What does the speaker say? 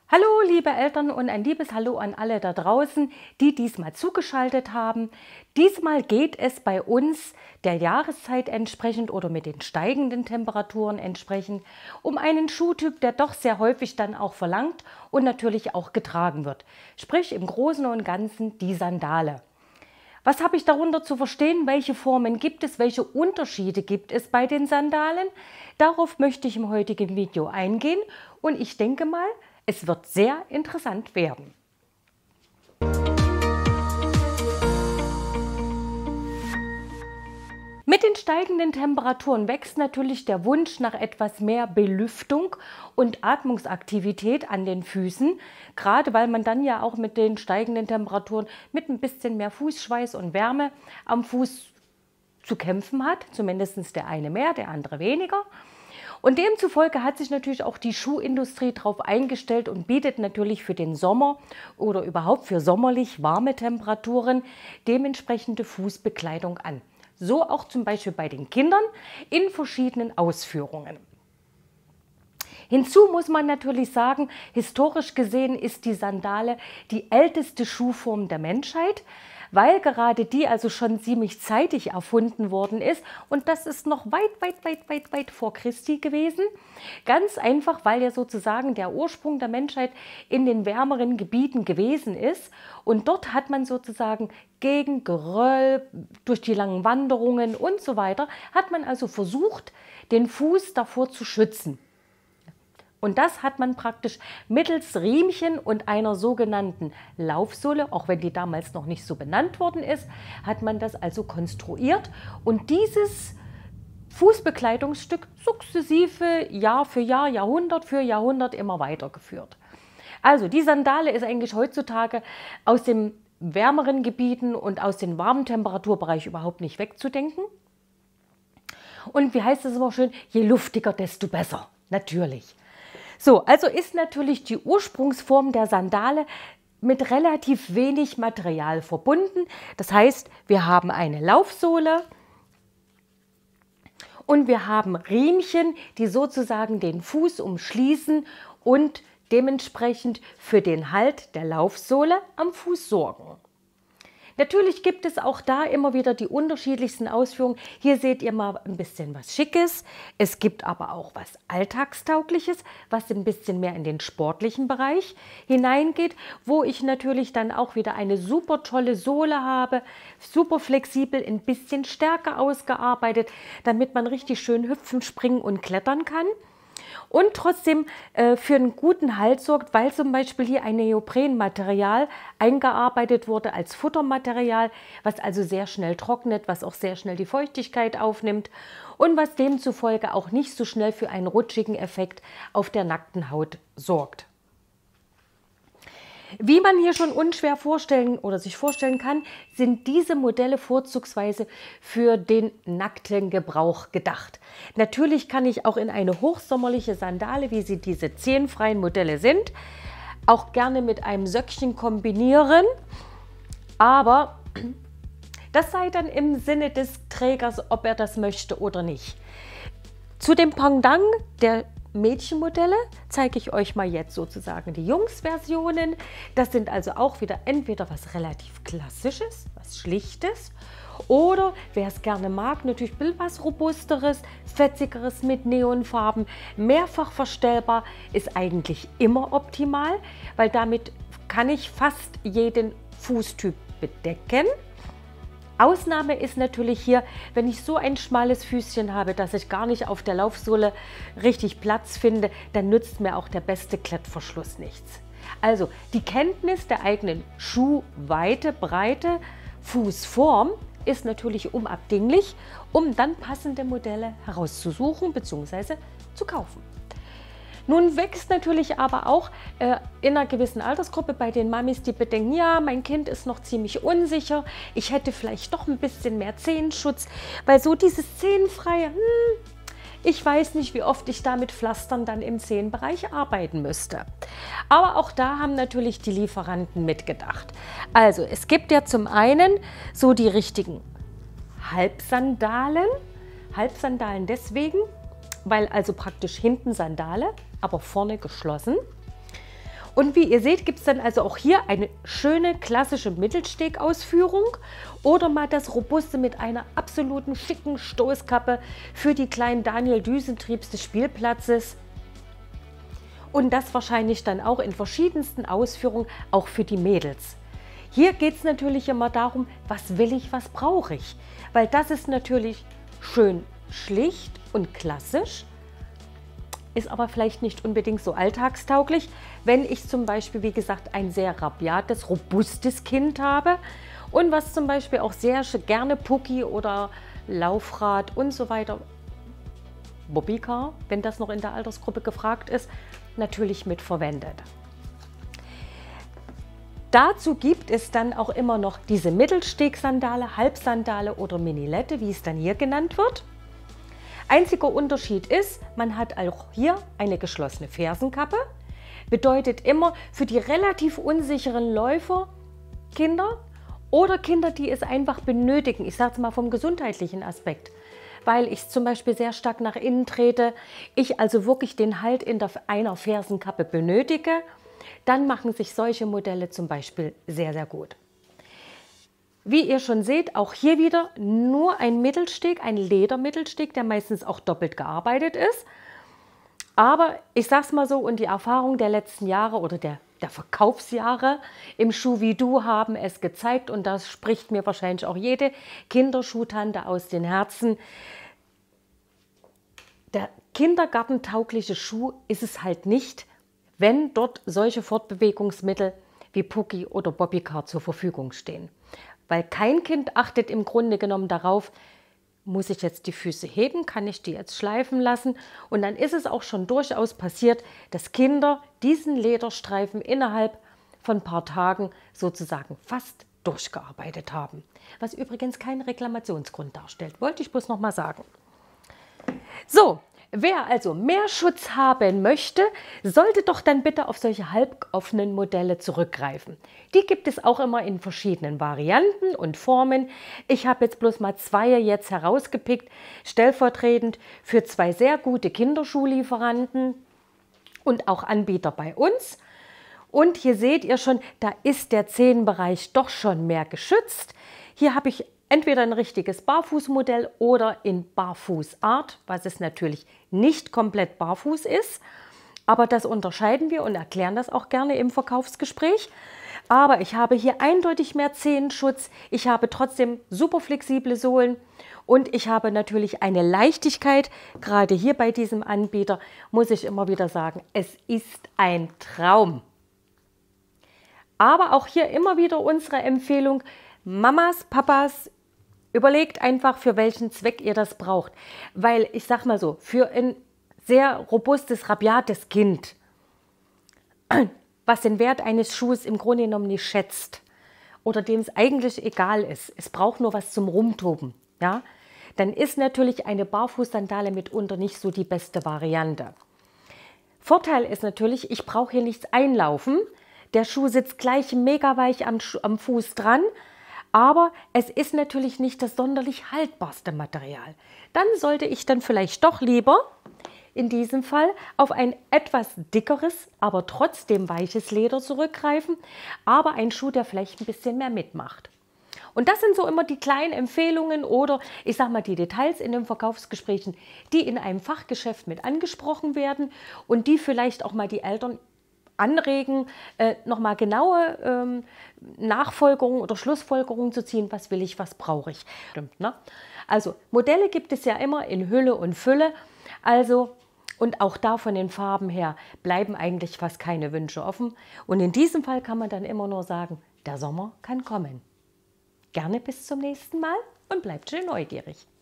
Hallo liebe Eltern und ein liebes Hallo an alle da draußen, die diesmal zugeschaltet haben. Diesmal geht es bei uns der Jahreszeit entsprechend oder mit den steigenden Temperaturen entsprechend um einen Schuhtyp, der doch sehr häufig dann auch verlangt und natürlich auch getragen wird. Sprich im Großen und Ganzen die Sandale. Was habe ich darunter zu verstehen? Welche Formen gibt es? Welche Unterschiede gibt es bei den Sandalen? Darauf möchte ich im heutigen Video eingehen und ich denke mal, es wird sehr interessant werden. Mit den steigenden Temperaturen wächst natürlich der Wunsch nach etwas mehr Belüftung und Atmungsaktivität an den Füßen, gerade weil man dann ja auch mit den steigenden Temperaturen mit ein bisschen mehr Fußschweiß und Wärme am Fuß zu kämpfen hat, zumindest der eine mehr, der andere weniger. Und demzufolge hat sich natürlich auch die Schuhindustrie darauf eingestellt und bietet natürlich für den Sommer oder überhaupt für sommerlich warme Temperaturen dementsprechende Fußbekleidung an. So auch zum Beispiel bei den Kindern in verschiedenen Ausführungen. Hinzu muss man natürlich sagen, historisch gesehen ist die Sandale die älteste Schuhform der Menschheit, weil gerade die also schon ziemlich zeitig erfunden worden ist und das ist noch weit vor Christi gewesen. Ganz einfach, weil ja sozusagen der Ursprung der Menschheit in den wärmeren Gebieten gewesen ist und dort hat man sozusagen gegen Geröll, durch die langen Wanderungen und so weiter, hat man also versucht, den Fuß davor zu schützen. Und das hat man praktisch mittels Riemchen und einer sogenannten Laufsohle, auch wenn die damals noch nicht so benannt worden ist, hat man das also konstruiert und dieses Fußbekleidungsstück sukzessive Jahr für Jahr, Jahrhundert für Jahrhundert immer weitergeführt. Also die Sandale ist eigentlich heutzutage aus den wärmeren Gebieten und aus dem warmen Temperaturbereich überhaupt nicht wegzudenken. Und wie heißt es immer schön, je luftiger, desto besser, natürlich. So, also ist natürlich die Ursprungsform der Sandale mit relativ wenig Material verbunden. Das heißt, wir haben eine Laufsohle und wir haben Riemchen, die sozusagen den Fuß umschließen und dementsprechend für den Halt der Laufsohle am Fuß sorgen. Natürlich gibt es auch da immer wieder die unterschiedlichsten Ausführungen. Hier seht ihr mal ein bisschen was Schickes. Es gibt aber auch was Alltagstaugliches, was ein bisschen mehr in den sportlichen Bereich hineingeht, wo ich natürlich dann auch wieder eine super tolle Sohle habe, super flexibel, ein bisschen stärker ausgearbeitet, damit man richtig schön hüpfen, springen und klettern kann. Und trotzdem für einen guten Halt sorgt, weil zum Beispiel hier ein Neoprenmaterial eingearbeitet wurde als Futtermaterial, was also sehr schnell trocknet, was auch sehr schnell die Feuchtigkeit aufnimmt und was demzufolge auch nicht so schnell für einen rutschigen Effekt auf der nackten Haut sorgt. Wie man hier schon unschwer sich vorstellen kann, sind diese Modelle vorzugsweise für den nackten Gebrauch gedacht. Natürlich kann ich auch in eine hochsommerliche Sandale, wie sie diese zehenfreien Modelle sind, auch gerne mit einem Söckchen kombinieren, aber das sei dann im Sinne des Trägers, ob er das möchte oder nicht. Zu dem Pendant der Mädchenmodelle zeige ich euch mal jetzt sozusagen die Jungsversionen. Das sind also auch wieder entweder was relativ Klassisches, was Schlichtes oder wer es gerne mag, natürlich was Robusteres, Fetzigeres mit Neonfarben. Mehrfach verstellbar ist eigentlich immer optimal, weil damit kann ich fast jeden Fußtyp bedecken. Ausnahme ist natürlich hier, wenn ich so ein schmales Füßchen habe, dass ich gar nicht auf der Laufsohle richtig Platz finde, dann nützt mir auch der beste Klettverschluss nichts. Also die Kenntnis der eigenen Schuhweite, Breite, Fußform ist natürlich unabdinglich, um dann passende Modelle herauszusuchen bzw. zu kaufen. Nun wächst natürlich aber auch in einer gewissen Altersgruppe bei den Mamis die Bedenken, ja, mein Kind ist noch ziemlich unsicher, ich hätte vielleicht doch ein bisschen mehr Zehenschutz, weil so dieses Zehenfreie, ich weiß nicht, wie oft ich da mit Pflastern dann im Zehenbereich arbeiten müsste. Aber auch da haben natürlich die Lieferanten mitgedacht. Also es gibt ja zum einen so die richtigen Halbsandalen deswegen, weil also praktisch hinten Sandale, aber vorne geschlossen. Und wie ihr seht, gibt es dann also auch hier eine schöne klassische Mittelstegausführung oder mal das Robuste mit einer absoluten schicken Stoßkappe für die kleinen Daniel Düsentriebs des Spielplatzes. Und das wahrscheinlich dann auch in verschiedensten Ausführungen, auch für die Mädels. Hier geht es natürlich immer darum, was will ich, was brauche ich. Weil das ist natürlich schön schlicht und klassisch, ist aber vielleicht nicht unbedingt so alltagstauglich, wenn ich zum Beispiel, wie gesagt, ein sehr rabiates, robustes Kind habe und was zum Beispiel auch sehr gerne Pucki oder Laufrad und so weiter, Bobbycar, wenn das noch in der Altersgruppe gefragt ist, natürlich mit verwendet. Dazu gibt es dann auch immer noch diese Mittelstegssandale, Halbsandale oder Minilette, wie es dann hier genannt wird. Einziger Unterschied ist, man hat auch hier eine geschlossene Fersenkappe. Bedeutet immer für die relativ unsicheren Läufer, Kinder oder Kinder, die es einfach benötigen. Ich sage es mal vom gesundheitlichen Aspekt, weil ich zum Beispiel sehr stark nach innen trete, ich also wirklich den Halt in einer Fersenkappe benötige, dann machen sich solche Modelle zum Beispiel sehr, sehr gut. Wie ihr schon seht, auch hier wieder nur ein Mittelsteg, ein Ledermittelsteg, der meistens auch doppelt gearbeitet ist. Aber ich sage es mal so, und die Erfahrung der letzten Jahre oder der Verkaufsjahre im Schuh wie du haben es gezeigt, und das spricht mir wahrscheinlich auch jede Kinderschuhtante aus den Herzen. Der kindergartentaugliche Schuh ist es halt nicht, wenn dort solche Fortbewegungsmittel wie Pucki oder Bobbycar zur Verfügung stehen. Weil kein Kind achtet im Grunde genommen darauf, muss ich jetzt die Füße heben, kann ich die jetzt schleifen lassen? Und dann ist es auch schon durchaus passiert, dass Kinder diesen Lederstreifen innerhalb von ein paar Tagen sozusagen fast durchgearbeitet haben. Was übrigens keinen Reklamationsgrund darstellt, wollte ich bloß noch mal sagen. So, wer also mehr Schutz haben möchte, sollte doch dann bitte auf solche halboffenen Modelle zurückgreifen. Die gibt es auch immer in verschiedenen Varianten und Formen. Ich habe jetzt bloß mal zwei jetzt herausgepickt, stellvertretend für zwei sehr gute Kinderschuhlieferanten und auch Anbieter bei uns. Und hier seht ihr schon, da ist der Zehenbereich doch schon mehr geschützt. Hier habe ich entweder ein richtiges Barfußmodell oder in Barfußart, was es natürlich nicht komplett barfuß ist. Aber das unterscheiden wir und erklären das auch gerne im Verkaufsgespräch. Aber ich habe hier eindeutig mehr Zehenschutz. Ich habe trotzdem super flexible Sohlen und ich habe natürlich eine Leichtigkeit. Gerade hier bei diesem Anbieter muss ich immer wieder sagen, es ist ein Traum. Aber auch hier immer wieder unsere Empfehlung, Mamas, Papas, überlegt einfach, für welchen Zweck ihr das braucht. Weil, ich sag mal so, für ein sehr robustes, rabiates Kind, was den Wert eines Schuhs im Grunde genommen nicht schätzt oder dem es eigentlich egal ist, es braucht nur was zum Rumtoben, ja, dann ist natürlich eine Barfußsandale mitunter nicht so die beste Variante. Vorteil ist natürlich, ich brauche hier nichts einlaufen. Der Schuh sitzt gleich mega weich am Fuß dran. Aber es ist natürlich nicht das sonderlich haltbarste Material. Dann sollte ich dann vielleicht doch lieber in diesem Fall auf ein etwas dickeres, aber trotzdem weiches Leder zurückgreifen, aber ein Schuh, der vielleicht ein bisschen mehr mitmacht. Und das sind so immer die kleinen Empfehlungen oder ich sag mal die Details in den Verkaufsgesprächen, die in einem Fachgeschäft mit angesprochen werden und die vielleicht auch mal die Eltern anregen, nochmal genaue Nachfolgerungen oder Schlussfolgerungen zu ziehen, was will ich, was brauche ich. Stimmt, ne? Also Modelle gibt es ja immer in Hülle und Fülle, also und auch da von den Farben her bleiben eigentlich fast keine Wünsche offen. Und in diesem Fall kann man dann immer nur sagen, der Sommer kann kommen. Gerne bis zum nächsten Mal und bleibt schön neugierig.